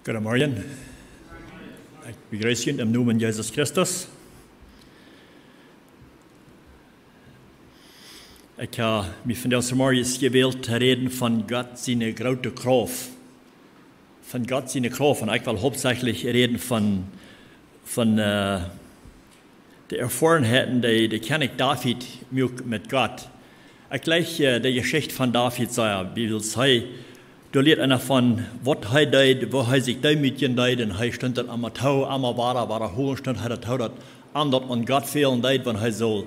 Goedemorgen. Ik begrüße jullie im Namen Jesus Christus. Ik heb me vandaag morgen gewählt te reden van God zijn grote Kraft. Van God zijn Kraft. En ik wil hauptsächlich reden van de ervarenheden die König David met God. Ik lees de Geschichte van David zeggen. Wie wil zeggen, da leert einer von, was er deed, wo er sich damit deed, und er stond dann am Tau, am war hoch, stond er Tau, dat andert an Gott fehlen deed, wenn er soll,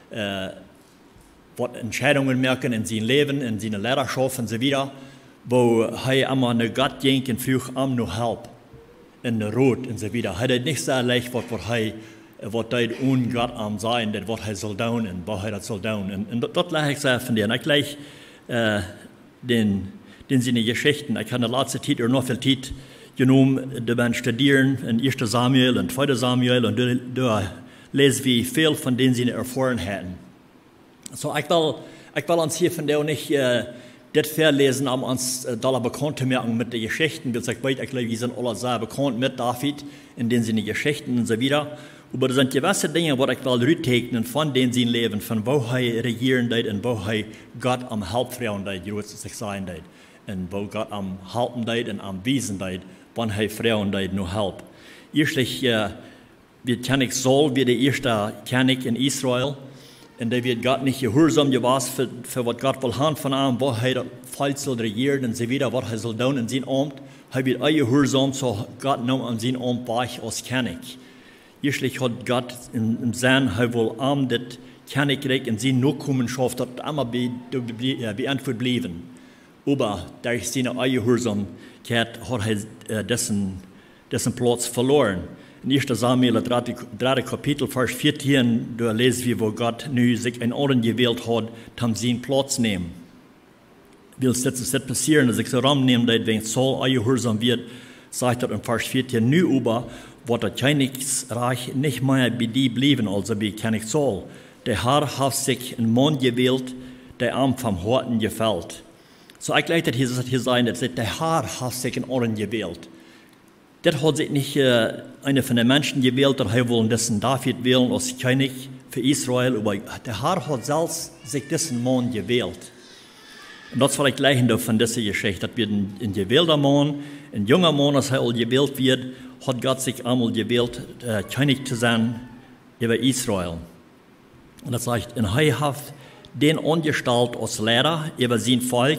was Entscheidungen merken in sein Leben, in seine Lehrerschaft und so weiter, wo er einmal eine Gott ging und führt am noch Help, in der Rot und so weiter. Er hat nicht so leicht, was deed ohne Gott am sein, das was er soll tun und was er soll tun. Und dort lege ich sehr von dir. Und ich gleich, den seine Geschichten. Ich habe in der letzten Zeit noch viel Zeit genommen, da studieren in 1. Samuel und 2. Samuel und da lesen wir viel von denen seine Erfarenheiten. So, ich will uns hier von der nicht das verlesen, um uns da bekannt zu machen mit den Geschichten. Ich glaube, wir sind alle sehr bekannt mit David, in den seine Geschichten und so weiter. Aber das sind gewisse Dinge, die ich will rücktegnen von denen sein Leben, von wo er regieren deed und wo er Gott am Helpfrauen deed, wie es sich sein deed. Und wo Gott am Halten deed und am Wiesen deed, wann er Frauen deed nur help. Erstlich, wie König Saul, wie der erste König in Israel, und der wird Gott nicht gehorsam gewesen für was Gott will haben von ihm, wo er falsch soll regieren und so weiter, was er soll tun in seinem Amt. Er wird auch gehorsam, so Gott nahm an seinem Amt weich als König. Erstlich hat Gott im Sinn, er will am das Königreich in seine Nachkommenschaft dort einmal beantwortet bleiben. Aber durch seine Ungehorsamkeit hat er dessen Platz verloren. In 1. Samuel, 3. Kapitel, Vers 14, da lesen wir, wo Gott nu sich einen anderen gewählt hat, um seinen Platz zu nehmen. Will es jetzt passieren, dass ich so ramnehmen, wenn Saul ungehorsam wird, sagt er in Vers 14, nu aber wird das Königsreich nicht mehr bei dir bleiben, also bei König Saul. Der Herr hat sich einen Mann gewählt, der ihm vom Herzen gefällt. So, ich glaube, hier sein, dass der Herr hat sich einen Orden gewählt. Das hat sich nicht einer von den Menschen gewählt, der wollen dessen David wählen als König für Israel, aber der Herr hat selbst sich dessen Mann gewählt. Und das war ich gleich von dieser Geschichte, dass wir ein gewählter Mann, ein junger Mann, als er gewählt wird, hat Gott sich einmal gewählt, König zu sein über Israel. Und das heißt, er hat den angestellt als Lehrer über sein Volk.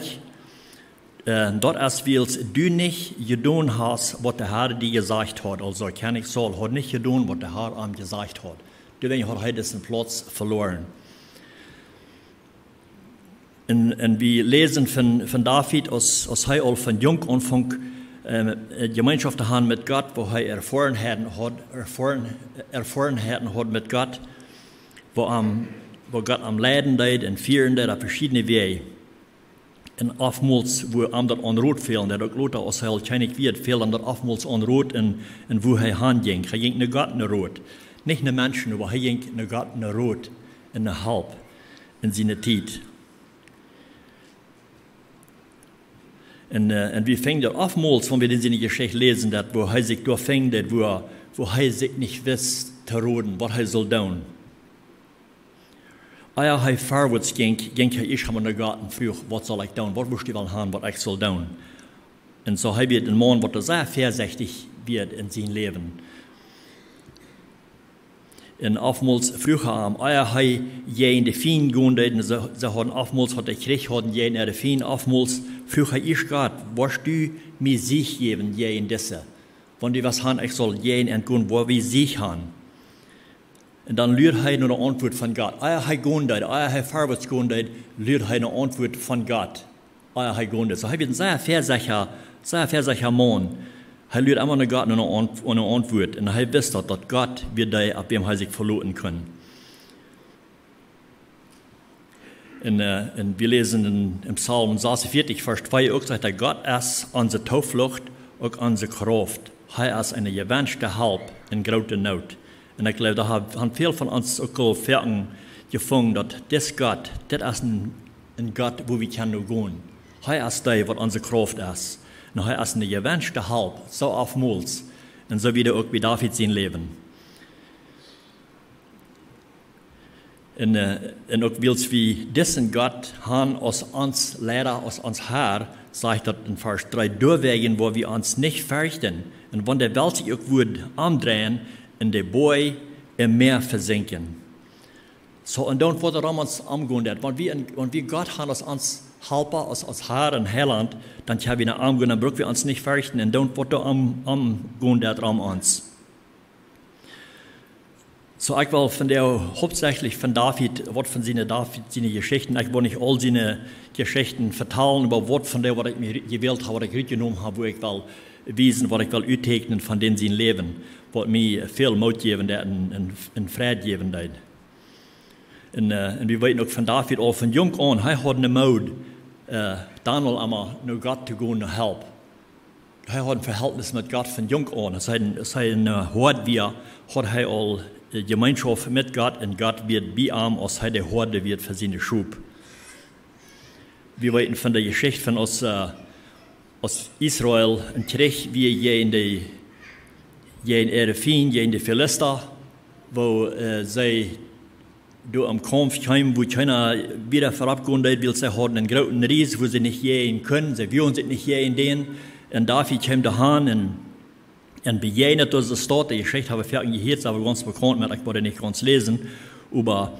Dort als willst du nicht getan hast, was der Herr dir gesagt hat. Also König Saul hat nicht getan, was der Herr ihm gesagt hat. Deswegen hat er diesen Platz verloren. Und wir lesen von David, als er von jung Anfang Gemeinschaft haben mit Gott, wo er Erfarenheiten hat mit Gott, wo Gott am Leiden deed und führen deed auf verschiedene Wege. Und oftmals, wo ihm das Anrot fehlt, der Lothar als er König wird, fehlt ihm das oftmals Anrot und wo er hinging. Er ging nach Gott in Rot. Nicht nach Menschen, aber er ging nach Gott in Rot, in der Halb, in seiner Zeit. Und wir fängen das oftmals, wenn wir in seine Geschichte lesen, dass, wo er sich durchfängt, wo er sich nicht weiß, zu roden, was er soll tun. Als er vorwärts ging ich in den Garten früh, was soll ich tun, was muss ich haben, was ich soll tun. Und so er wird ein Mann, der sehr vorsichtig wird in seinem Leben. Und oftmals früher als er in die Fien gehen, sie haben oftmals, hat der Krieg, hatten in der Fien, oftmals früher ich Gott, was du mir sich geben, in diese. Wenn die was haben, ich soll in gehen, wo wir sich haben. Und dann lürt er eine Antwort von Gott. Er gehen dort, er vorwärts gehen dort, lürt er eine Antwort von Gott. Er gehen dort. So er wird ein sehr versicher Mann. Er lürt immer eine Gott eine Antwort. Und er weiß, dass Gott wird da, ab dem er sich verloren kann. Und wir lesen im Psalm 46, Vers 2 auch, sagt er, Gott ist unsere Zuflucht und unsere Kraft. Er ist eine gewünschte Hilfe in großer Not. Und ich glaube, da haben viele von uns auch Verken gefunden, dass das Gott, das ist ein Gott, wo wir können gehen. Er ist der, was unsere Kraft ist. Und er ist eine gewünschte Halb, so oftmals. Und so wieder auch wie David sein Leben. Und auch wils wie diesen Gott han aus uns Lehrer, aus uns Herr, sagt dort in Vers 3, durchwegen, wo wir uns nicht fürchten. Und wenn der Welt sich auch würde umdrehen, in der Boy im Meer versinken. So, und dann wurde uns umgehen. Wenn wir Gott haben als uns Helper, als Herr und Heiland, dann haben wir eine umgehen, dann brauchen wir uns nicht fürchten. Und dann wurde umgehen uns. So, ich will von der hauptsächlich von David, was von seine Geschichten, ich will nicht all seine Geschichten vertellen, aber was von der, was ich mir gewählt habe, was ich genommen habe, wo ich will wiesen, was ich will utegnen von denen sein Leben, was mir viel Mut geben und Frieden geben hat. Und wir weten auch von David, auch von jung an, er hat eine Mut, Daniel einmal nach Gott zu gehen, nach Help. Er hat ein Verhältnis mit Gott von jung an. Es ist ein Hort, wie hat er all Gemeinschaft mit Gott und Gott wird bei ihm, als er der Horde wird für seine Schub. Wir weten von der Geschichte von aus Israel und Krieg, wie je in Erefin, je in die Philister, wo sie durch am Kampf kamen, wo keiner wieder vorabgehen will, weil sie hatten einen großen Ries, wo sie nicht gehen können, sie wollen sich nicht gehen den. Und David kam dahin und begegnet uns das dort. Die Geschichte habe ich fertig gehört, aber ganz bekannt, ich wollte nicht ganz lesen. Aber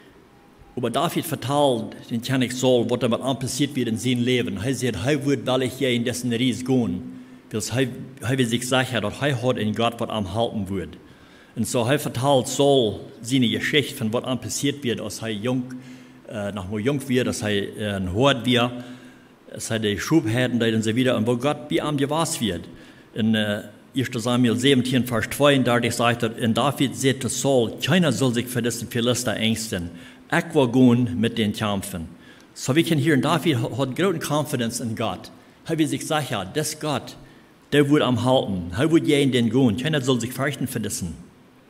David vertelt den König Saul, was damit passiert wird in seinem Leben. Er sagt, er wird, weil ich hier in dessen Ries gehen. Weil er sich sicher, dass er hat in Gott, was am halten wird. Und so er vertelt Saul seine Geschichte von was passiert wird, als er noch mal jung wird, als er ein Hort wird, als er die Schubherden und so wieder, und wo Gott bei ihm gewahrt wird. In 1. Samuel 17, Vers 32 sagt er, und David sagt zu Saul, keiner soll sich für diesen Philister ängsten. Ich will gehen mit den Kämpfen. So wir können hier, David hat große Confidence in Gott. Er will sich sicher, das Gott, der wird am halten. Er wird jeden den gehen. Keiner soll sich fürchten für diesen.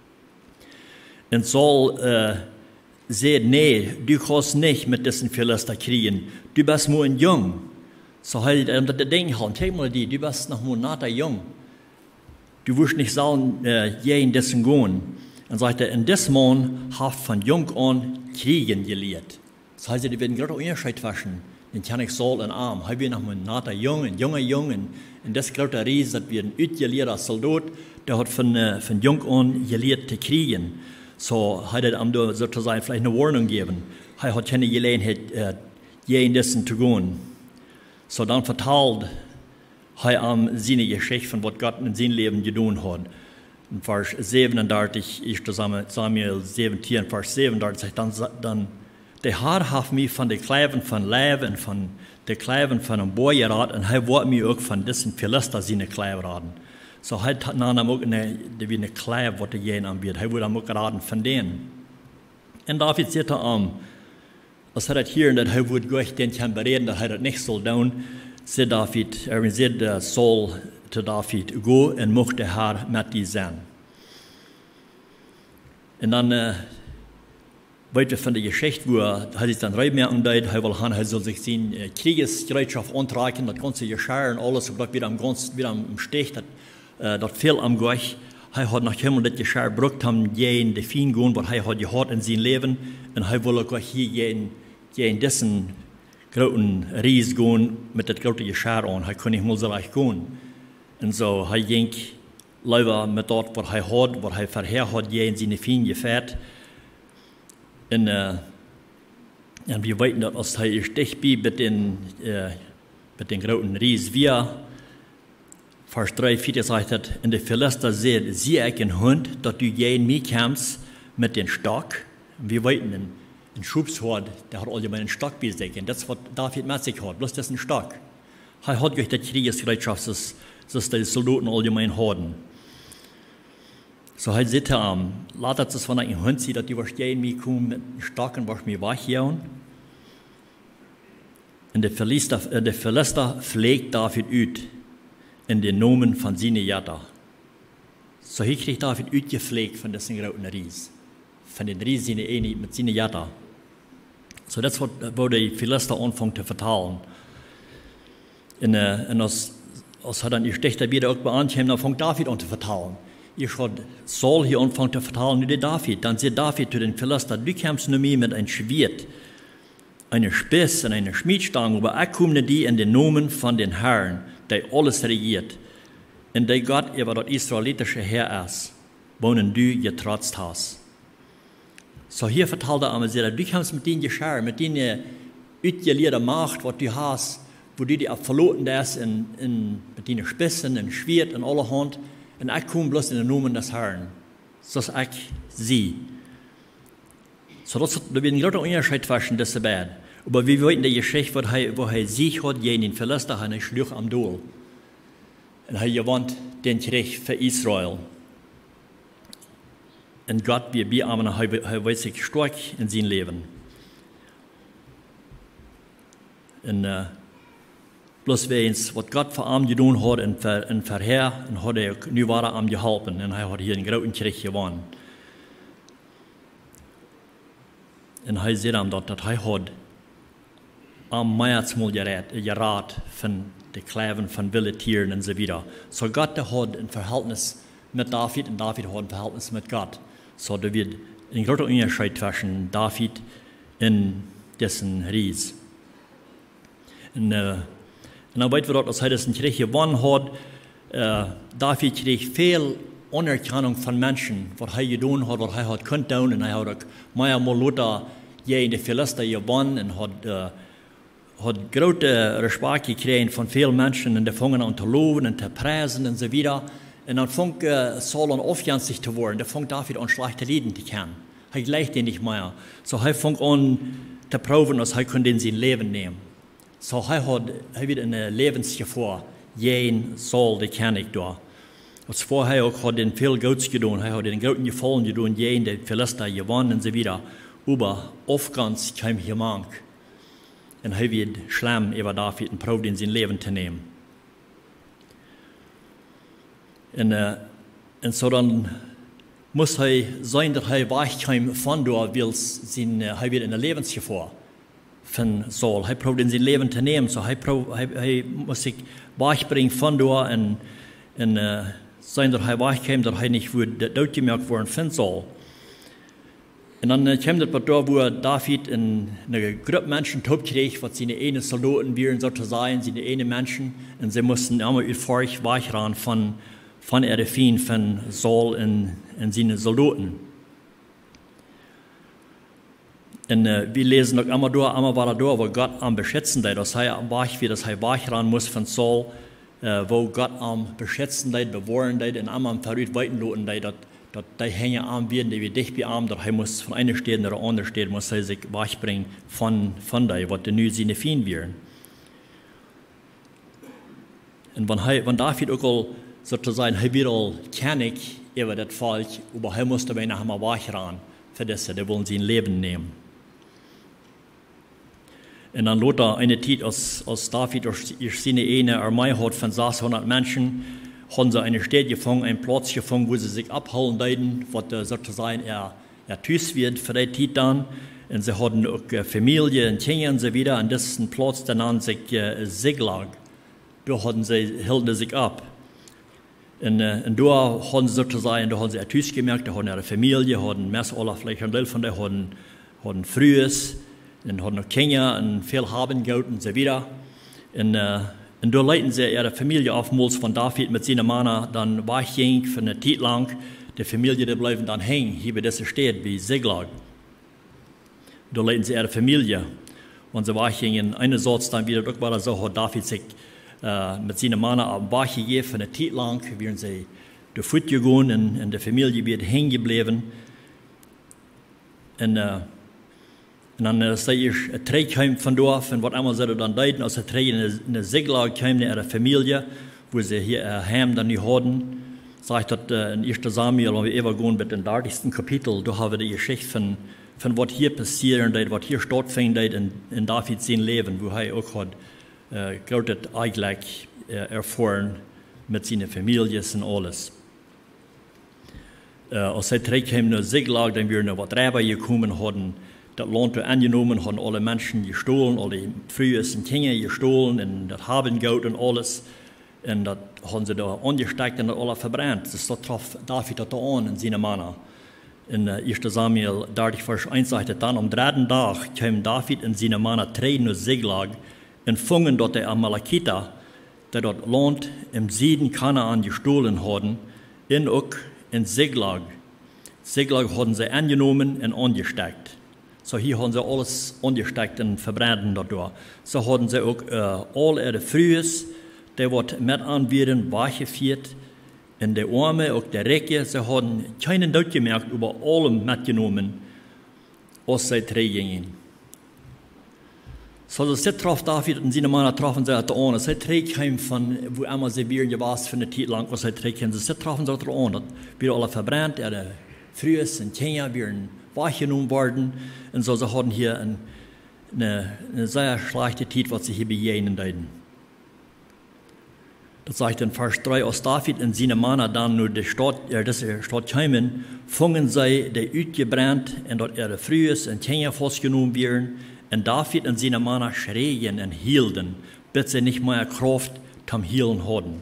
Und Saul sagt, nee, du kannst nicht mit diesen Philister kriegen. Du bist nur ein Jung. So er denkt halt, hey mal du bist noch Monate jung. Du wirst nicht sagen, jeden dessen gehen. Und sagt er, in diesem Mann hat von jung an Kriegen gelehrt. Das heißt, die werden gerade Unterschied waschen. Den König Saul und Arm. Er wird noch Monate jung, ein junger Jungen. Und das große Ries, das wird ein utgelehrter Soldat, der hat von jung an gelehrt zu kriegen. So hat er ihm sozusagen vielleicht eine Warnung gegeben. Er hat keine Gelegenheit, jeden dessen zu gehen. So dann verteilt er ihm seine Geschichte von was Gott in seinem Leben getan hat. In Vers 37, 1. Samuel 17, Vers 37, dann der Herr hat mich von den Kleiben von Leib und von den Kleiben von einem Boy geraten, und er wollte mich auch von diesen Philister seine Kleiben raten. So er hat dann auch eine Kleib, was er jeden anbietet. Er wurde auch geraten von denen. Und David sagt als er das hier, dass er wird Gott den kann bereden, dass er das nicht soll tun, sagt David, sagt Saul zu David, go und mach der Herr mit dir sein. Und dann weiter von der Geschichte, wo er sich dann reinmerken hat, er soll sich seine Kriegsbereitschaft antragen, das ganze Geschirr und alles, und wieder am Stich, das viel am Gleich. Er hat nach Himmel das Geschirr gebraucht, haben jeden die Fien gehen, was er hat gehabt in seinem Leben, und er will auch hier jeden dessen großen Ries gehen mit das große Geschirr an. Er kann nicht mal so leicht gehen. Und so, er ging lieber mit dort, was er hat, was er vorher hat, jeden seine Fien gefährt. Und wir weten, dass er stich mit den großen Ries wir. Vers 3, 4 sagt, und der Philister sagt, sieh ich einen Hund, dass du jeden mich kämpfst mit dem Stock. Wir weten, ein Schubshort, der hat allgemein einen Stock bei sich. Und das ist, was David mit sich hat, bloß das ist ein Stock. Er hat durch die Kriegsbereitschaft, das die Soldaten allgemein haben. So er sagt lass das von einem Hund sehen, dass du jeden mich kommen mit dem Stock und was mich wegjagen. Und der Philister pflegt David ut in den Namen von seinen Jäger. So hier kriegt David utgepflegt von diesen großen Ries. Von den Ries mit seinen Jäger. So das wo die Philister anfangen zu vertalen. Und das als hij dan je stichter wieder ook beantwortet, dan fängt David an zu vertalen. Ich hat Saul hier anfangen zu vertalen, nur David. Dann sagt David zu den Philister, du kommst nur mehr mit einem Schwert, einer Spiss und einer Schmiedstange, aber ich komme die in den Namen von den Herrn, der alles regiert, und der Gott über das israelitische Heer ist, wohin du getrotzt hast. So hier vertelt er einmal, du kommst mit den Geschirr, mit den utgelierten Macht, was du hast, wo du die verloren hast, mit den Spissen, in Schwert und allerhand. Und ich komme bloß in den Namen des Herrn, so dass ich sie. So das wird ein großer Unterschied zwischen diesen beiden. Aber wir wissen die Geschichte, wo er sich hat, gegen den Philister, er schlug am Duell. Und er gewann den Krieg für Israel. Und Gott, wir haben er weiß sich stark in seinem Leben. Und bloß weens, was Gott für ihn getan hat und vorher, und hat er nu weiter am geholfen. Und er hat hier einen großen Krieg gewonnen. Und er sagt ihm, dass er hat am meisten gerat von den Klaven von wilden Tieren und so weiter. So Gott hat ein Verhältnis mit David und David hat ein Verhältnis mit Gott. So da wird ein großer Unterschied zwischen David und dessen Ries. Und dann weten wir, dass er diesen Krieg gewonnen hat. David kriegt viel Anerkennung von Menschen, was er getan hat, was er hat können tun. Und er hat mehrmal Luther gegen die Philister gewonnen und hat große Respekt gekriegt von vielen Menschen und die fangen an zu loben und zu preisen und so weiter. Und dann fängt Saul an aufgänzig zu werden. Der fängt David an schlechte Lieden zu kennen. Er gleicht ihn nicht mehr. So er fängt an zu proben, dass er in sein Leben nehmen. So er wird eine Lebensgefahr gegen Saul, die kenne ich da. Als vorher auch hat den viel Gutes getan. Er hat den großen Gefallen getan, gegen die Philister gewonnen und so weiter. Aber aufgangs kam jemand. Und er wird schlimm über David und probt in sein Leben zu nehmen. Und so dann muss er sein, dass er weichkam von dort, weil er wird in der Lebensgefahr von Saul. Er probt in sein Leben zu nehmen, so er muss sich weichbringen von dort und sein, dass er weichkam, dass er nicht durchgemerkt worden von Saul. Und dann kam das da, wo David eine Gruppe Menschen tot kriegt, was seine eigenen Soldaten wären, sozusagen, seine eigenen Menschen. Und sie mussten immer euphorisch weichran von der Feind von Saul und seinen Soldaten. Und wir lesen auch immer war da, wo Gott am beschützen da, dass er weichran muss von Saul, wo Gott am beschützen da, bewahren da, und am verrückt weiten loten da, dass die hängen arm werden, die wir dicht bearmen, dass er muss von einer Stadt nach der anderen Stadt, muss er sich weichbringen von da, was die nu seine Feind wären. Und wenn David auch sozusagen, er wird all kennig über das Volk, aber er muss dabei noch einmal weichran für das, die wollen sein Leben nehmen. Und dann lot er eine Zeit, als David durch seine eine Armee hat von 600 Menschen, haben sie eine Stadt gefangen, einen Platz gefangen, wo sie sich abholen wollten, was sozusagen Tüß wird für die Zeit dann. Und sie hatten auch Familie und Kinder und so weiter. Und das ist ein Platz, der nannte sich Ziklag. Da hielten sie sich ab. Und da haben sie sozusagen, da haben sie Tüß gemerkt, da hatten ihre Familie, hatten Messer, vielleicht ein Teil von denen, hatten Frühes, und hatten noch Kinder und viel haben Geld und so weiter. Und da leiten sie ihre Familie aufmals von David mit seinen Männern dann wegging für eine Zeit lang. Die Familie, die bleiben dann hängen, hier bei dieser Stadt wie Ziklag. Da leiten sie ihre Familie. Und sie weggingen, einerseits dann wieder, doch war das so, hat David sich mit seinen Männern auf den Bach gegeben für eine Zeit lang, während sie durch Fuß gegangen und die Familie wird hängen geblieben. Und dann sei ich ein Trägheim von dort, und was einmal sie dann deuten, als er in eine Ziklag kam, in ihre Familie, wo sie hier Heim dann nicht hatten, sagt das in 1. Samuel, wenn wir übergehen mit dem 30. Kapitel, da haben wir die Geschichte von was hier passiert, was hier stattfindet in Davids Leben, wo er auch hat, glaubt, eigentlich erfahren mit seiner Familie und alles. Als er Trägheim in eine Ziklag, dann wir noch was Räber gekommen hatten, das Land angenommen, haben alle Menschen gestohlen, alle Frühes und Kinder gestohlen und das Habengeld und alles. Und das haben sie da angesteckt und das alles verbrannt. Das traf David da an in seiner Mann. In 1. Samuel 30, Vers 1 sagt er dann, am 3. Tag kam David in seine Mann treten nach Ziklag und fingen dort die Amalekiter, die dort Land im Süden Kanaan gestohlen hatten, in auch in Ziklag. Ziklag haben sie angenommen und angesteckt. So hier haben sie alles angesteckt und verbrannt dort. So haben sie auch all ihre Frühes, die wird mit anbieten, weggeführt. In der Arme, auch der Recke, sie haben keinen Deut gemerkt, über allem mitgenommen, was sie trägen. So, das traf David und seine Männer trafen sie da an. Sie trägen von, wo immer sie wären gewesen, für eine Zeit lang, was sie trägen. Sie trafen sie da an. Wir alle verbrannt, ihre Frühes und Kinder wären weggenommen worden. Und so, sie hatten hier eine sehr schlechte Zeit, was sie hier begegnen dürfen. Das sagt in Vers 3, als David und seine Männer dann nur die Stadt kamen, fingen sie die ausgebrannt und dort ihre Frühes und Kinder festgenommen werden. Und David und seine Männer schreien und hielten, bis sie nicht mehr Kraft zum Hielen hatten.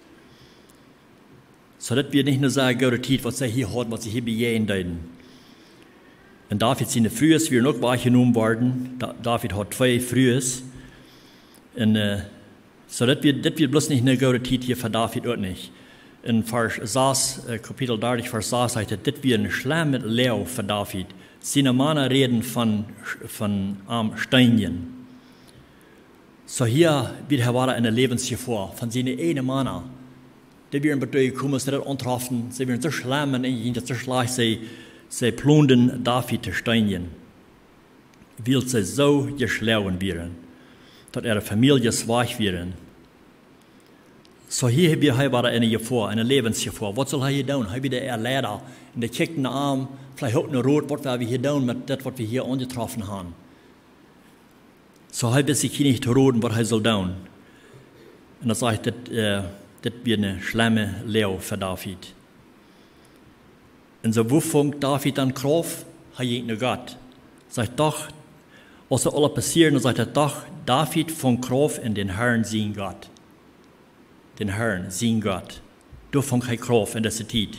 So dass wir nicht nur sagen, gute Zeit, was sie hier hatten, was sie hier begehen dürfen. Und David seine Frühes werden auch wahrgenommen worden. David hat 2 Frühes. Und so das wird bloß nicht eine gute Zeit hier für David auch nicht. In Vers 6, Kapitel 30, Vers 6 sagt er, das wird ein schlimmer Lehr für David. Seine Männer reden von Steinchen. So hier wird er eine Lebensgefahr von seinen eigenen Männern. Die werden bedeuten, kommen sie das antreffen, sie werden so schlimm und so schlecht, sie plündern David die Steinchen. Weil sie so geschlagen werden, dass ihre Familie schwach werden. So hier war eine Gefahr, eine Lebensgefahr. Was soll er hier tun? Er wieder ein Lehrer in der kickten Arm, vielleicht auch eine Rot, was wir hier tun mit dem, was wir hier angetroffen haben. So er wird sich hier nicht roten, was er soll tun. Und er sagt, das wird eine schlimme Lehre für David. Und so wo fängt David dann Kraft? Er geht nach Gott. Sagt doch, was soll alles passieren? Und sagt er doch, David fängt Kraft in den Herrn, sein Gott. Den Herrn, sein Gott. Du fängt er Kraft in dieser Zeit.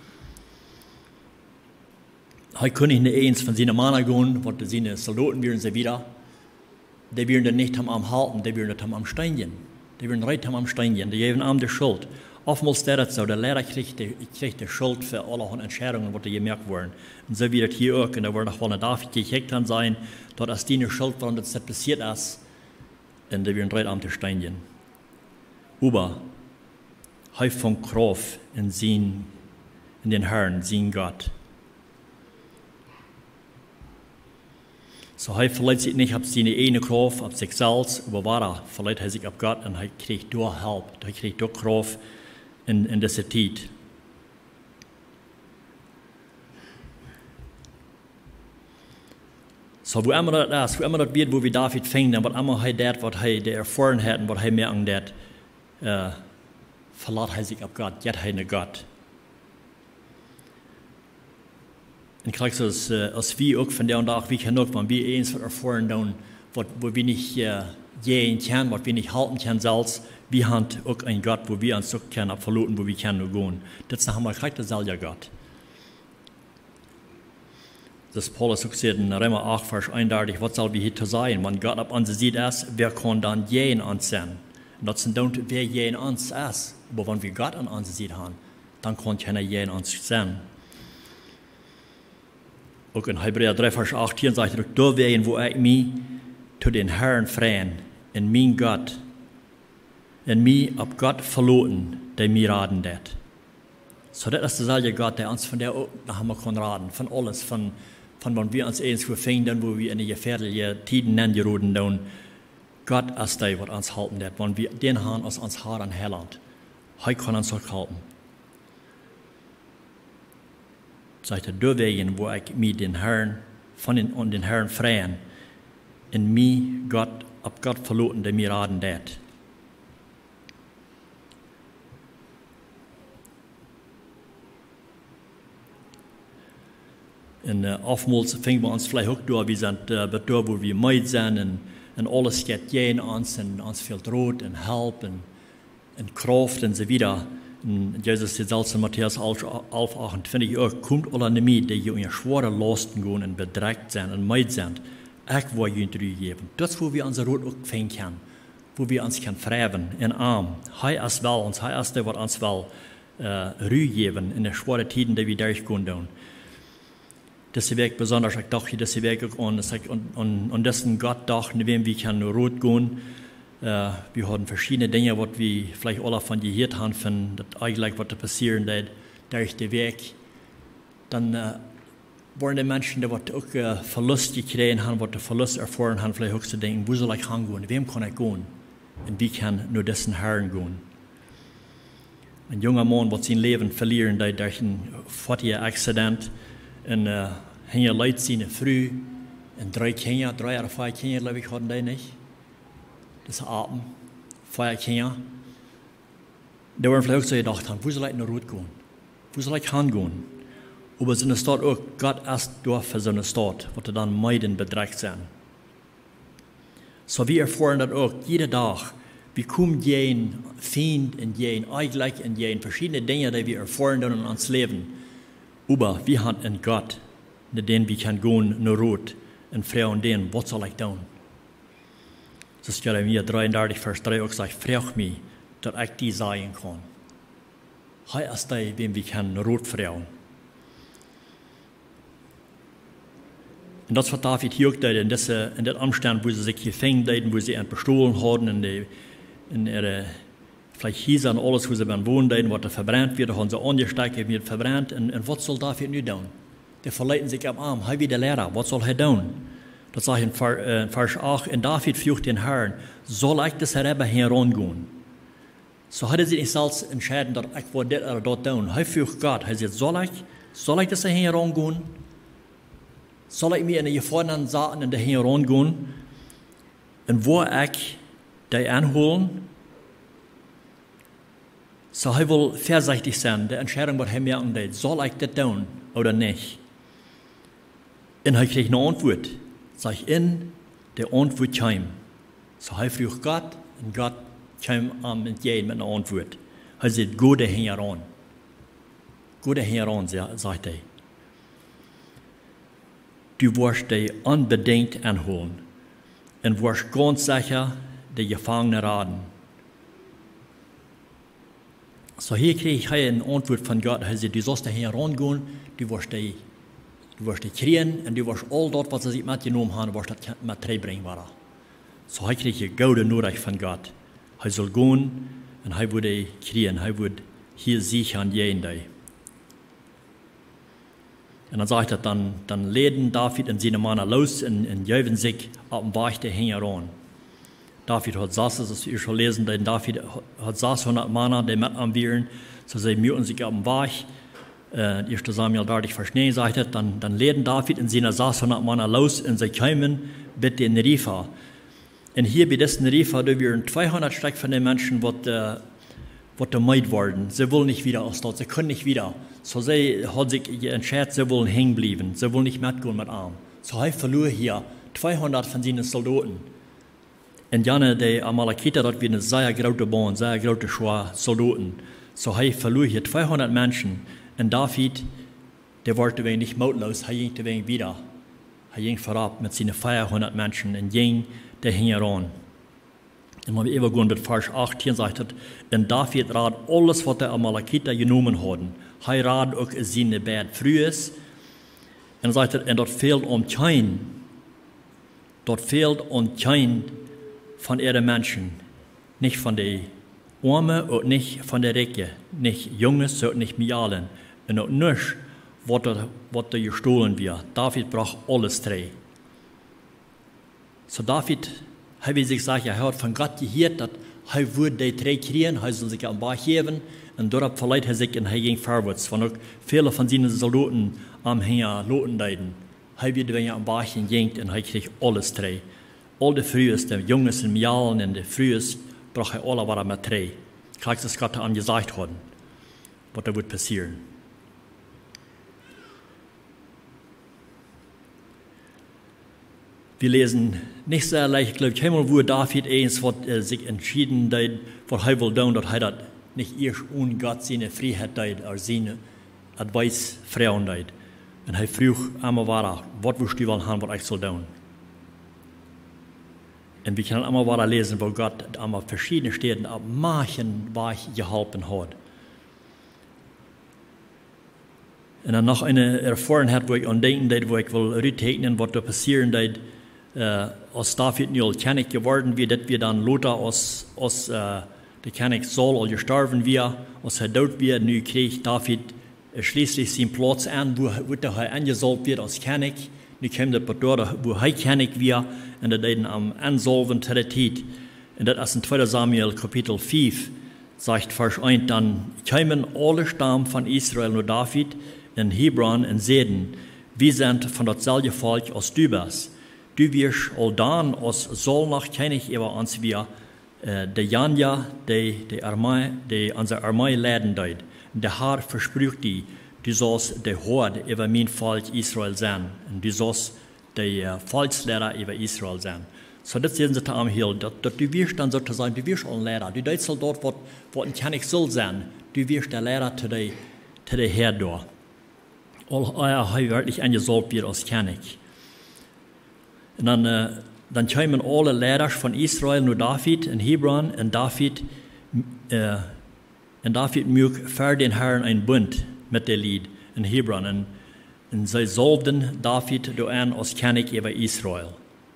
Er kann nicht eins von seinen Männern gehen, weil seine Soldaten werden sie wieder. Die werden nicht am halten, die werden am Steinchen. Die werden reit am Steinchen, die geben ihm die Schuld. Oftmals ist das so, der Lehrer kriegt die Schuld für alle Entscheidungen, die gemerkt wurden. Und so wird es hier auch, und da wird auch von David gekickt sein, dass die eine Schuld war und das passiert ist. Und die werden reit am Steinchen. Aber er fängt Kraft in den Herrn, sein Gott. So er verleiht sich nicht auf seine eigene Kraft, auf sich selbst, aber er verleiht sich auf Gott und er kriegt durch Hilfe, er kriegt durch Kraft in dieser Zeit. So wo immer das ist, wo immer das wird, wo wir David finden, was immer er das, was er erfahren hat und was er merken hat, verlässt er sich auf Gott, jetzt er nach Gott. Und kriegst als wir auch von der und auch, wie kann auch, wenn wir eins erfahren, dann, wo wir nicht gehen können, was wir nicht halten können selbst, wir haben auch einen Gott, wo wir uns auch können verloren, wo wir können gehen. Das haben wir kriegt das selber Gott. Das Paulus auch sagt in Römer 8, Vers 31, was soll wir hier sein? Wenn Gott auf uns sieht, wer kann dann jeden ansehen? Und das sind dann, wer jeden uns ist. Aber wenn wir Gott an uns sieht, dann kann keiner jeden uns sehen. Auch in Hebräer 3, Vers 18 sagt er, da werden, wo ich mich zu den Herrn freuen, in mein Gott, in mich ab Gott verloren, der mir raten wird. So, das ist derselbe Gott, der uns von der auch nachher kann raten, von alles, von wenn wir uns eins finden, wo wir in die gefährlichen Tiden nennen, geraten, dann Gott ist der, was uns halten wird, wenn wir den haben aus uns Haaren herland. Er kann uns auch halten. Sagt er, da werden, wo ich mich den Herrn, von den Herrn freuen, in mich Gott, ab Gott verloren, der mir raten wird. Und oftmals fingen wir uns vielleicht auch durch, wir sind da, wo wir meid sind und alles geht gehen uns und uns viel droht und helfen. in Kraft und so wieder. Und Jesus sagt selbst in Matthäus 11:28, kommt alle an mich, die in schwere Lasten gehen und bedrängt sind und meid sind. Ich will ihnen Ruhe geben. Das ist, wo wir unsere Ruhe auch finden können, wo wir uns freuen in Arm. Hij ist wel uns, hij ist der, was uns will Ruhe geben in den schweren Zeiten, die wir durchgehen tun. Das ist besonders, ich dachte, das ist wirklich und das ist ein Gott-Tag, in dem wir können Ruhe gehen. Wir haben verschiedene Dinge, was wir vielleicht alle von gehört haben, von das eigentlich, was da passieren durch den Weg. Dann waren die Menschen, die auch Verlust gekriegt haben, was Verlust erfahren haben, vielleicht auch zu denken, wo soll ich hingehen, wem kann ich gehen? Und wie kann nur dessen Herren gehen? Ein junger Mann wird sein Leben verlieren durch ein fattiger Accident. Und hier Leute sind früh, und 3 oder 5 Kinder, glaube ich, hatten die nicht. Das Atem, 5 Kinder. Die waren vielleicht auch so gedacht haben, wo soll ich in die Ruhe gehen? Wo soll ich hingehen? Aber so eine Stadt auch, Gott ist da für so eine Stadt, wo dann Meiden bedrängt sind. So wir erfahren das auch jeden Tag. Wir kommen jeden Feind in jeden, eigentlich in jeden, verschiedene Dinge, die wir erfahren in unserem Leben. Aber wir haben einen Gott, in den wir können gehen, nur Ruhe, und fragen den, was soll ich tun? Das ist Jeremia 33, Vers 3 auch sagt, frag mich, dass ich die sagen kann. Hij ist der, wem wir können Ruhe fragen. Und das hat David hier auch in dem Umstand, wo sie sich gefangen haben, wo sie ihn bestohlen haben, in ihre, vielleicht hieß an alles, wo sie beim Wohnen haben, was verbrannt wird, haben sie angesteckt, wird verbrannt. Und was soll David nun tun? Die verleiten sich am Arm, hij wie der Lehrer, was soll er tun? Das sagt in Vers 8, und David fragt den Herrn, soll ich das Rebbe herangehen? So hat er sich nicht selbst entschieden, dass ich das oder das tun. Er fragt Gott, er sagt, soll ich das herangehen? Soll ich mir in die gefordenen Sachen in der herangehen? Und wo ich die anholen? So er will vorsichtig sein, die Entscheidung, was er merken will. Soll ich das tun oder nicht? Und er kriegt eine Antwort. Sag ich, in der Antwort kam. So er fragt Gott, und Gott kam mit jedem mit einer Antwort. Er sagt, geh da heran. Geh da heran, sagt er. Du wirst die unbedingt anholen und wirst ganz sicher die Gefangenen raten. So hier kriege ich eine Antwort von Gott. Er sagt, du sollst da herangehen, du wirst die kriegen und du wirst all dort, was sie sich mitgenommen haben, wirst das mit reinbringen. So hier kriege ich gute Nachricht von Gott. Er soll gehen und er wird die kriegen, er wird hier sichern jeden Tag. Und dann sagt er, dann leden David und seine Männer los und jäven sich auf dem Weg der heran. David hat das ihr schon lesen, denn David hat 600 Männer, die mit am Viren, so sie mühen sich auf dem Weg. 1. Samuel 30, Vers 9 sagt er, dann leden David und seine 600 Männer los und sie kommen mit den Rifa. Und hier bei diesen Rifa, da wären 200 Stück von den Menschen, die meid worden. Sie wollen nicht wieder aus dort, sie können nicht wieder. So sie hat sich entschieden, sie wollen hängen bleiben, sie wollen nicht mitgehen mit Arm. So er verlor hier 200 von seinen Soldaten. Und Janne, die Amalekiter, dort wie eine sehr große Bahn, sehr große Schwar Soldaten. So er verlor hier 200 Menschen. Und David, der wollte wegen nicht mutlos, er ging wegen wieder. Er ging vorab mit seinen 400 Menschen und ging der heran. Und wenn wir übergehen mit Vers 18, sagt er, und David rat alles, was der Amalekiter genommen hatten. Er rat auch seine Bad frühes. Und sagt er, und dort fehlt kein von ihren Menschen. Nicht von den Armen und nicht von der Recke. Nicht Junges und nicht Mialen. Und auch nicht, was da gestohlen wird. David braucht alles drei. So David, er will sich sagen, er hat von Gott gehört, dass er würde die drei kriegen, er soll sich am Bach geben. Und dort verleiht er sich und er ging vorwärts. Von auch viele von seinen Soldaten am Hänger loten leiden. Er wird wenn er am Bach ging und er kriegt alles drei. All die Frühes, die Junges und Mialen und die Frühes, braucht er alle, was er mit drei. Gleich das Gott angesagt hat, was da wird passieren. Wir lesen nicht sehr leicht, glaube ich, einmal, wo David eins sich entschieden hat, was er will tun, dass er das nicht erst ohne Gott seine Freiheit hat, oder seine Advice Frauen hat. Und er frug einmal war, was willst du haben, was ich soll tun? Und wir können einmal weiter lesen, wo Gott einmal verschiedene Städten ab manchen Weich geholfen hat. Und dann noch eine Erfahrung, wo ich an denken, wo ich will rücktegnen, was da passieren wird, als David nu al König geworden wird, dass wir dann Lothar als der König Saul al gestorben wird, als er dort wird, nu kriegt David schließlich seinen Platz an, wo er angesalbt wird als König. Nu kommt das dort, wo er König wird, und das ist am Ansalven der Zeit. Und das ist in 2 Samuel Kapitel 5, sagt Vers 1, dann kamen alle Stamm von Israel nur David in Hebron und Seden. Wir sind von dasselbe Volk als du bist. Du wirst all dann als Saul noch König über uns wir, der Janja, die unsere Armee leiden dort. Der Herr verspricht dir, du sollst der Horde über mein Volk Israel sein. Und du sollst der Volkslehrer über Israel sein. So, das sehen Sie da am Hill, dass du wirst dann sozusagen, du wirst ein Lehrer. Du denkst dort, was ein König soll sein. Du wirst der Lehrer zu der Herr da. All wirklich angesalbt wird als König. Und dann kamen alle Lehrer von Israel nur David in Hebron, und David mög für den Herrn ein Bund mit der Lied in Hebron. Und sie salbten David an als König über Israel.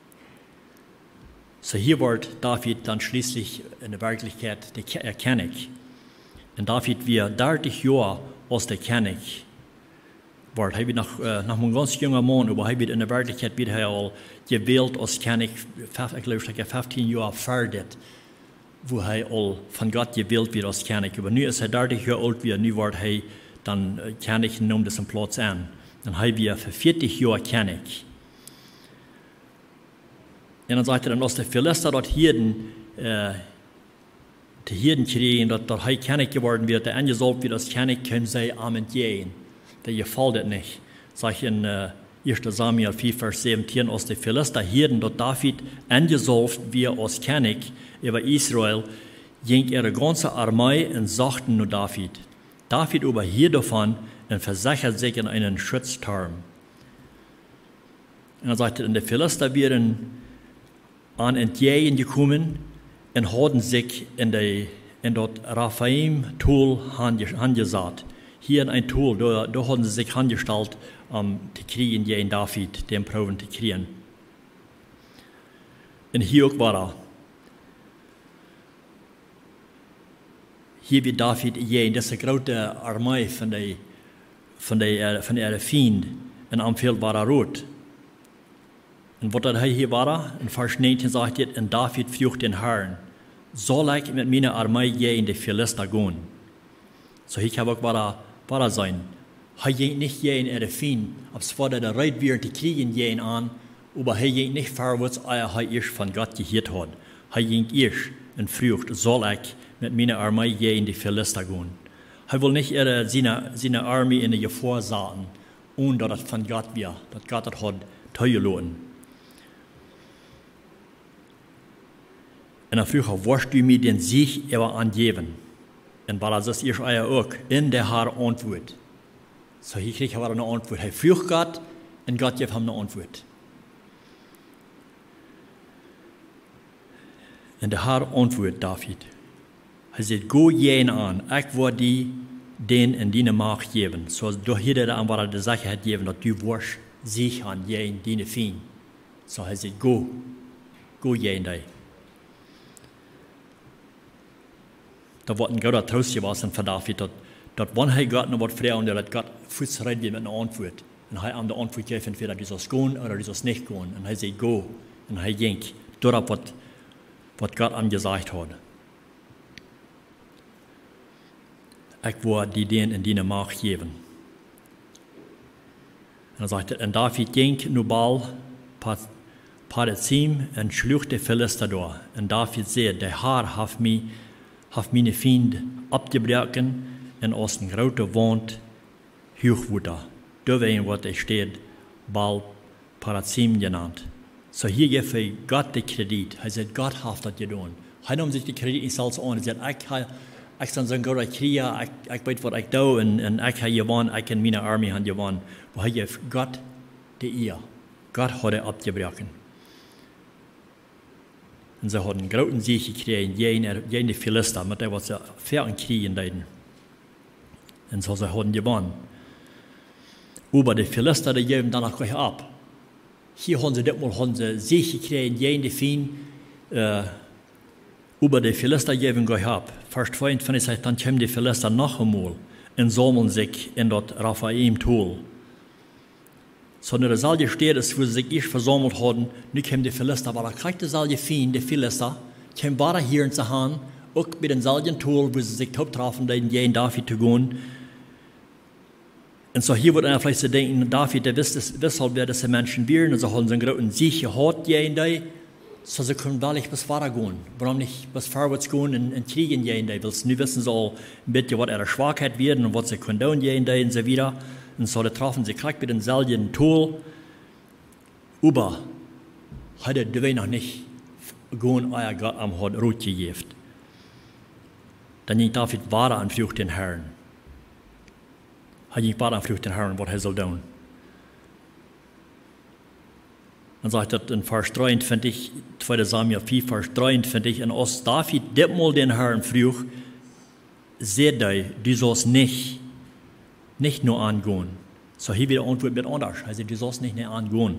So hier wird David dann schließlich in der Wirklichkeit der König. Und David wird 30 Jahre als der König. Wordt. Hij werd nog een ganz junger Mann, aber hij werd in der Wirklichkeit wird er al gewählt als König, ich glaube, 15 Jahre vor das, wo er al von Gott gewählt wird als König. Aber nu ist er 30 Jahre alt, nu wird er dann König und nimmt seinen Platz an. Dann er wird für 40 Jahre König. Und dann sagt er dann, als der Philister dort die Hirten kriegen, dass er König geworden wird, der angesalbt wird als König, können sie Amen gehen. Der gefällt es nicht. Sag in 1. Samuel 4, Vers 17, als die Philister Hirten dort David angesalbt wird als König über Israel, ging ihre ganze Armee und sagten nur David. David überhielt davon und versichert sich in einen Schutzturm. Und er sagte, die Philister wären an entgegen gekommen und hatten sich in dort Raphaim-Tool angesagt. Hier in ein Tool, da haben sie sich angestellt, zu kriegen gegen David, den Proben zu kriegen. Und hier auch war er. Hier wird David gegen diese große Armee von der Feind, und am Feld war er rot. Und was er hier war, in Vers 19 sagt er, und David frug den Herrn, soll ich mit meiner Armee gegen die Philister gehen? So ich habe auch war sein. Er ging nicht gegen ihre Feind, aber es war der Reit wird, die kriegen gegen an, aber er ging nicht vorwärts, er erst von Gott gehört hat. Er ging erst und fragt, soll ich mit meiner Armee gegen die Philister gehen? Er will nicht seine Armee in die Gefahr setzen, ohne dass es von Gott wird, dass Gott das hat teilgelassen. Und er fragt, wirst du mir den Sieg aber angeben? Und weil das ist auch in der Herr Antwort. So hier kriegt er eine Antwort. Er fragt Gott und Gott gibt ihm eine Antwort. Und der Herr antwortet David. Er sagt, go jen an, ich werde den in deine Macht geben. So durch jeder an war die Sicherheit geben, dass du wirst sich an jen deine Feind. So er sagt, go jen dich. Da wird ein guter Trost gewesen für David, dass wenn er Gott noch was fragt, dass Gott fußreit wird mit einer Antwort. Und er ihm die Antwort gibt, entweder du sollst gehen oder du sollst nicht gehen. Und er sagt, go. Und er ging durch, was Gott angesagt hat. Ich werde dir in deine Macht geben. Und er sagte, und David ging nur bald Parazim und schlug die Philister durch. Und David sagte, der Herr hat meine Feinde abgebrochen und aus dem großen Wand hochwutter. Deswegen wird er steht, bald Parazim genannt. So hier gibt Gott den Kredit. Er sagt, Gott hat das getan. Er nimmt sich den Kredit nicht selbst an. Er sagt, ich kann sagen, Gott, ich kriege, ich weiß, was ich da und ich habe gewonnen, ich kann meine Armee gewonnen. Aber er gibt Gott die Ehe. Gott hat er abgebrochen. Und sie haben einen großen Sieg gekriegt, jene Philister, mit der was sie 4 Kriegen deden. Und so sie haben gewonnen. Aber die Philister, die geben danach gleich ab. Hier haben sie Sieg gekriegt, jene Fien, über die Philister geben gleich ab. Vers 22 sagt, dann kommen die Philister noch einmal und sammeln sich in das Raphaim-Tal. So in der Salje steht es, wo sie sich erst versammelt haben, nun kommen die Philister, aber da kriegt die Salje Fien, die Philister, kommen bara hier in Zahan, auch bei den Saljen-Tal, wo sie sich trafen, den jeden David zu gehen. Und so hier wird einer vielleicht so denken, David, der weshalb wer diese Menschen wären, und so haben sie einen großen Sieg gehabt, jeden Tag, so sie können wirklich bis weiter gehen. Warum nicht bis vorwärts gehen und kriegen jeden Tag, weil sie nicht wissen so ein bisschen, was ihre Schwachheit wird und was sie können tun jeden Tag und so weiter. Und so, da trafen sie kriegt bei den selben Tool. Aber hatte die noch nicht gehen, euer Gott am Hort Rot gegeben. Dann ging David weiter und frug den Herrn. Er ging weiter und frug den Herrn, was er soll tun. Dann sagt er in Vers 23, 2. Samuel 4, Vers 23, und als David ditmal den Herrn frug, seht ihr, du sollst nicht nur angehen. So hier wieder Antwort wird anders. Also du sollst nicht nur angehen.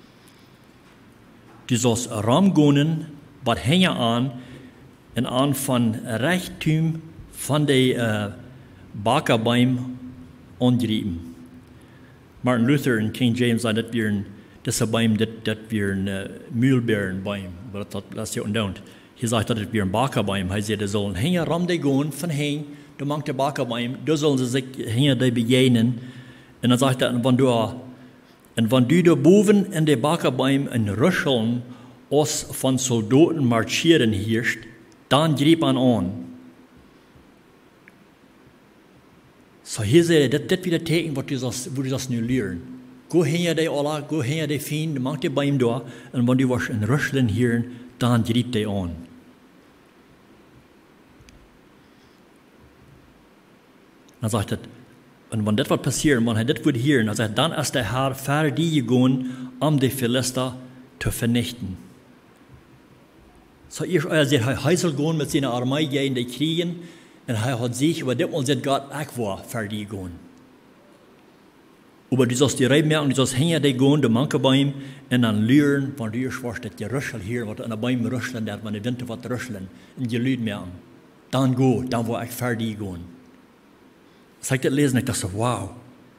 Du sollst ramgehen, was hängen an von Reichtum von den Backerbäumen angreifen. Martin Luther und King James sagen, das Bäume, das wären Mühlbeerenbäume. Das ist ja und. Hier sagt, das wären Backerbäume. Er sagt, die sollen hängen, ram die gehen, von hängen. Du machst die Backerbäume, da sollen sie sich hinter dir begegnen. Und dann sagt er, und wenn du da boven in die Backerbäume in Rüscheln aus von Soldaten marschieren hörst, dann grieb an. So hier seht ihr, das wieder Teken, wo du das nur lernen. Go hinter die alle, go hinter die Fien, du machst die Bäume da, und wenn du was in Rüscheln hören, dann grieb die an. Dann sagt er, und wenn das passiert, wenn er das wird hören, dann ist der Herr fertig gegangen, die Philister zu vernichten. So, er soll gehen mit seiner Armee gegen die Kriegen, und er hat sich, aber das mal sagt Gott, ich war fertig gegangen. Aber du sollst die Reihe merken, du sollst hinter dir gehen, die Mankelbäume, und dann lernen, wenn du schwarst, dass die Rüschel hier, was an den Bäumen rüscheln, wenn die Winter was rüscheln, und die Lüd merken. Dann go, dann war ich fertig gehen. Als ich das lesen, ich dachte, wow.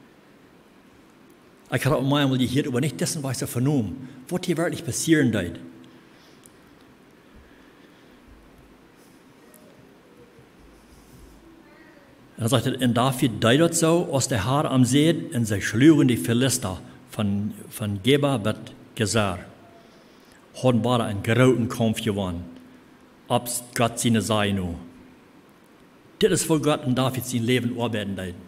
Ich habe auch mal gehört, aber nicht dessen, was ich vernommen, was hier wirklich passieren wird. Er sagte, in David deutet so, als der Herr am See, und sie schlugen die Philister von Geba bis Gezer. Haben beide einen großen Kampf gewonnen. Ob Gott seine sei nur. Das ist, wo Gott und David sein Leben arbeiten wird.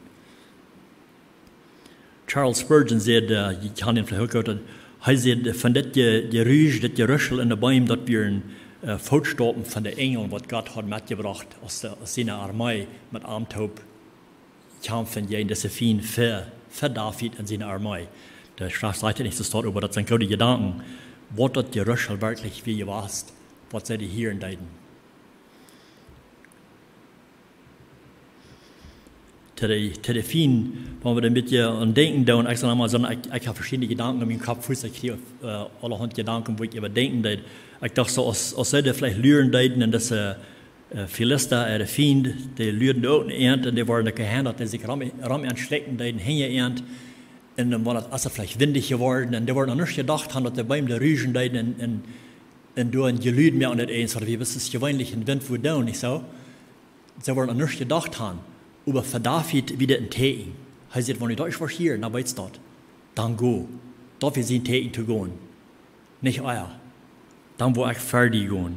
Charles Spurgeon sagt, ich kann ihn vielleicht auch gehört, er sagt, von das Gerüsch, das Gerüschel in den Bäumen, das wir ein Fußstapfen von den Engeln, was Gott hat mitgebracht aus seiner Armee mit Armtaub, kämpfen gegen diese Fien für David und seine Armee. Der Schrift sagt nicht, das dort, aber das sind gute Gedanken, was das Gerüschel wirklich wie warst, was sie hier in deuten. Zu den Fien, wenn wir damit an denken, da und ich sage mal, ich habe verschiedene Gedanken in meinem Kopf, ich kriege allerhand Gedanken, wo ich überdenken darf. Ich dachte so, als sie vielleicht lernen dürfen, und das Philister, der Fien, die lernen auch eine Ernte, und die waren gehindert, die sich ram entschlecken dürfen, hängen und dann war das vielleicht windig geworden, und die waren noch nicht gedacht haben, dass die Bäume der rügen dürfen, und du ein Gelüd mehr an das eins, oder wie ist es gewöhnlich, ein Wind wurde da, nicht so? Sie waren noch nicht gedacht haben. Aber für David wieder ein Teken. Er sagt, wenn ich da was hier, dann weiß dort. Dann go. Dafür sind Teken zu gehen. Nicht euer. Dann wo ich fertig gehen.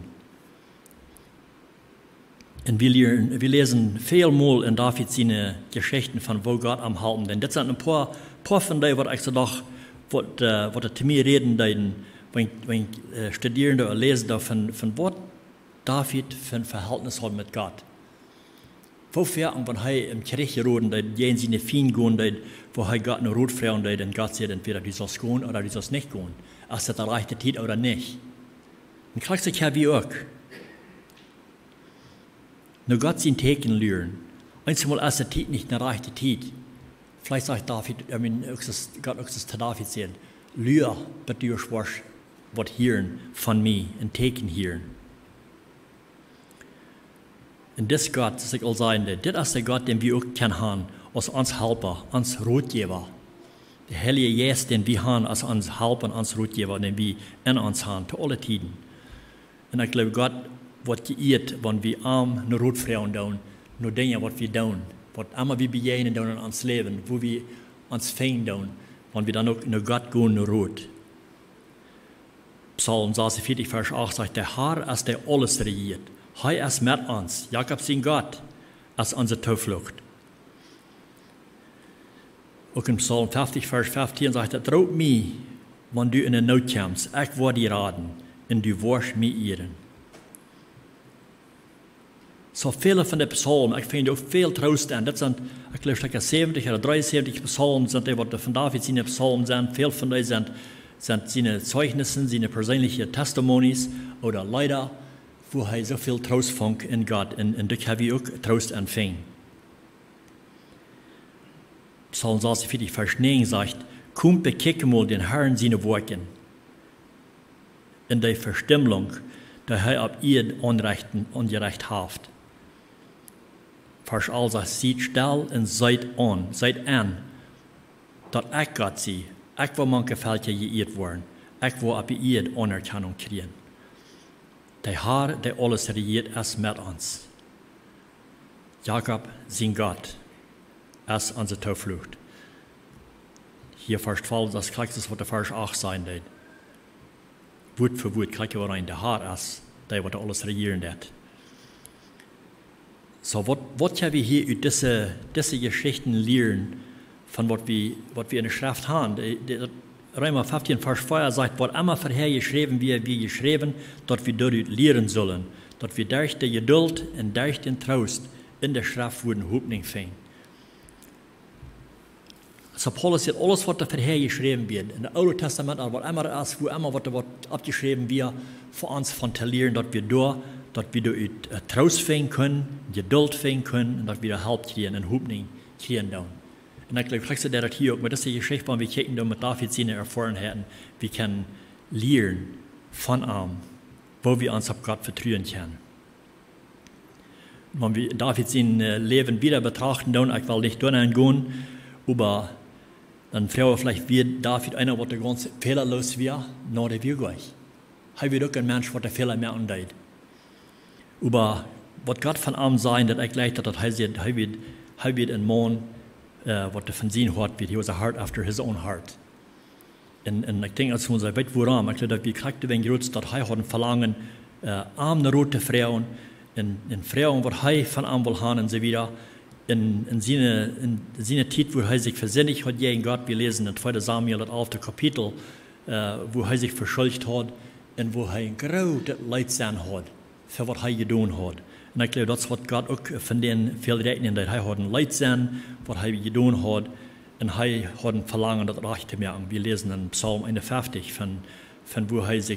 Und wir lesen vielmal in David seine Geschichten von wo Gott am Halten. Denn das sind ein paar von denen, was ich so doch, was zu mir reden, wenn ich studiere oder lese da von was David für ein Verhältnis hat mit Gott. Wofür, und wenn er im Kirche roden, da gehen sie nicht fein gehen, wo er Gott eine Rotfrau und dann Gott sagt, entweder du sollst gehen oder du sollst nicht gehen. Ist das der rechte Zeit oder nicht? Und kriegst du ja wie auch. Nur Gott sein Teken lernen. Einmal ist die Zeit nicht eine rechte Zeit. Vielleicht sagt David, Gott auch das zu David sagen, lühr, bitte du was hören von mir, ein Teken hören. Und das Gott, das ich all sagen, das ist der Gott, den wir auch kennen haben, als uns Helfer, uns Rotgeber. Der Heilige Geist, den wir haben, als uns Helfer und uns Rotgeber, den wir in uns haben, zu alle Tiden. Und ich glaube, Gott wird geirrt, wenn wir arm eine Rotfrauen tun, nur Dinge, was wir tun, was immer wir begegnen in uns Leben, wo wir uns fein tun, wenn wir dann auch nur Gott gehen, nur Rot. Psalm 46, Vers 8 sagt, der Herr ist der alles regiert. Er ist mit uns. Jakob sein Gott als unsere Zuflucht. Auch in Psalm 50, Vers 15 sagt er, traut mich, wenn du in eine Not kommst, ich werde dir raten, und du wirst mich ehren. So viele von den Psalmen, ich finde auch viel Trost an. Das sind, ich glaube, 70 oder 73 Psalmen sind, die von David seine Psalmen sind. Viele von denen sind seine Zeugnisse, seine persönlichen Testimonies oder Leider, wo er so viel Trost fand in Gott, und da habe ich auch Trost empfangen. Psalm 46, Vers 9 sagt, kommt bekicke mal den Herrn seine Worte, in der Verstümmelung, der er ab ihr Unrecht haft. Vers 11 sagt, seid still und seid an, dass ich Gott sie, ich will manche Fälle geirrt worden, ich will ab ihr Anerkennung kriegen. Der Herr, der alles regiert, ist mit uns. Jakob, sein Gott, ist unsere Zuflucht. Hier Vers 12, das kriegt es, was der Vers 8 sein wird. Wort für Wort kriegt er rein, der Herr ist, der wird alles regieren wird. So, was können wir hier über diese Geschichten lernen, von was wir in der Schrift haben? Römer 15, Vers 4 sagt, was immer vorher geschrieben wird, wie geschrieben, dass wir dort lernen sollen, dass wir durch die Geduld und durch den Trost in der Schrift wurden Hoffnung finden. So Paulus sagt, alles, was da vorher geschrieben wird, in dem Alten Testament, was immer ist, wo immer was abgeschrieben wird, für uns von zu lernen, dass wir dort Trost finden können, Geduld finden können, und dass wir da Halt kriegen und Hoffnung kriegen können. Und ich glaube, kriegst du das hier auch mit dieser Geschichte, wenn wir kicken, mit David seine Erfahrungen, wir können lernen von ihm, wo wir uns auf Gott vertrauen können. Wenn wir David sein Leben wieder betrachten, dann, ich will nicht durchgehen, aber dann fragen vielleicht wird David einer, der ganz fehlerlos wäre, na, der wir gleich. Er wird auch ein Mensch, der Fehler mehr tut. Aber was Gott von ihm sein, dass ich gleich, dass er wird ein Mann, was er von sehen hat, wie he was a heart after his own heart. Und ich denke, als wir uns weit woran, ich glaube, wir kriegen wenn gerutzt, dass er hat Verlangen, arme rote Frauen, in Frauen, was er von ihm will haben und so wieder, in seiner Zeit, wo er sich versündigt hat gegen Gott, wir lesen in 2. Samuel, das 11. Kapitel, wo er sich verschuldigt hat und wo er ein großes Leidsein hat, für was er getan hat. Und ich glaube, das ist, was Gott auch von denen viel rechnen, dass er hat ein Leidsein, was er getan hat, und er hat ein Verlangen, das recht zu merken. Wir lesen in Psalm 51, von wo er sich,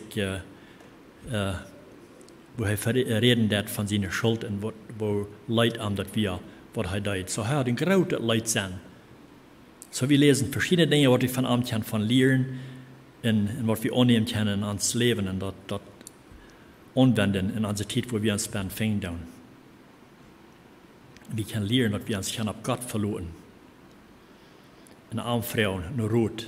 wo er reden wird von seiner Schuld und wo Leid am, dass wir, was er tut. So er hat ein großes Leidsein. So wir lesen verschiedene Dinge, was wir von ihm können, von lernen, und was wir annehmen können in uns Leben, und das anwenden in unserer Zeit, wo wir uns finden. Wir können lernen, dass wir uns auf Gott verloren. Eine arme Frau, eine Rot.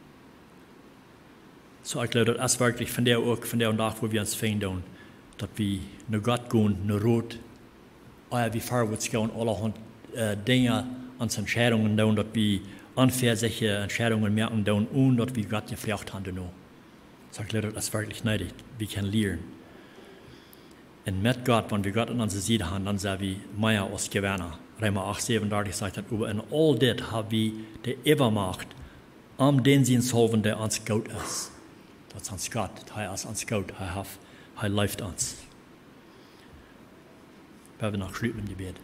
So ich glaube, das ist wirklich von der Tag, wo wir uns finden, dass wir nach Gott gehen, nach Rot, wie vorwärts gehen, allerhand Dinge, uns Entscheidungen tun, dass wir unfairliche Entscheidungen merken tun, und dass wir Gott gefragt haben. So ich glaube, das ist wirklich nötig. Wir können lernen. Und mit Gott, wenn wir Gott an unserer Seite haben, dann sind wir mehr als Gewinner. Römer 8, 37 sagt, aber in all das haben wir die Übermacht, den sie sollen, der uns gut ist. was uns Gott, er ist uns gut, er läuft uns. Wir werden noch schließen im Gebet.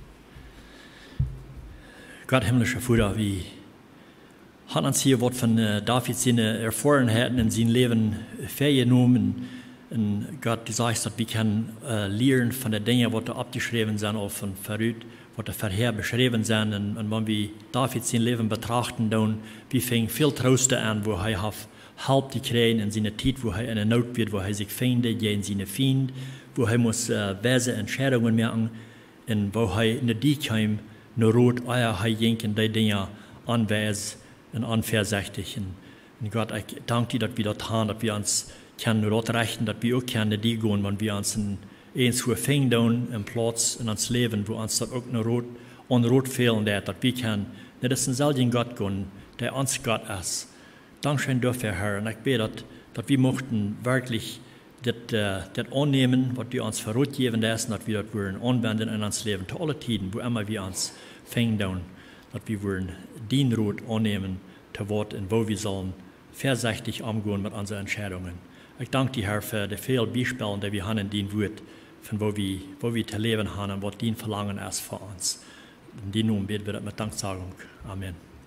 Gott, himmlischer Vater, wie hat uns hier was von David seine Erfahrungen in seinem Leben vergenommen. Und Gott, du sagst, dass wir können lernen von den Dingen, die da abgeschrieben sind, auch von verrückt, was da vorher beschrieben sind. Und wenn wir David sein Leben betrachten, dann wir fängen viel Troste an, wo er hat Hilfe gekriegt in seiner Zeit, wo er in der Not wird, wo er sich findet, gegen seine Feinde, wo er muss weise Entscheidungen machen, und wo er in der Diekheim nur rot Eier er jenken die Dinge anweis und anversichtig. Und Gott, ich danke dir, dass wir das haben, dass wir uns können rot rechten, dass wir auch können die gehen, wenn wir uns eins für finden im Platz in uns Leben, wo uns das auch noch rot fehlen, dass wir können, nicht das ein selben Gott gehen, der uns Gott ist. Dankeschön dafür, Herr, und ich bete, dass wir möchten wirklich das annehmen, was du uns verrot geben lässt, dass wir das wollen anwenden in uns Leben, zu allen Tiden, wo immer wir uns finden, dass wir wollen den Rot annehmen, zu Wort und wo wir sollen vorsichtig umgehen mit unseren Entscheidungen. Ich danke dir, Herr, für die vielen Beispiele, die wir haben in deinem Wort, von wo wir zu leben haben und was dein Verlangen ist für uns. In deinem Namen beten wir das mit Danksagung. Amen.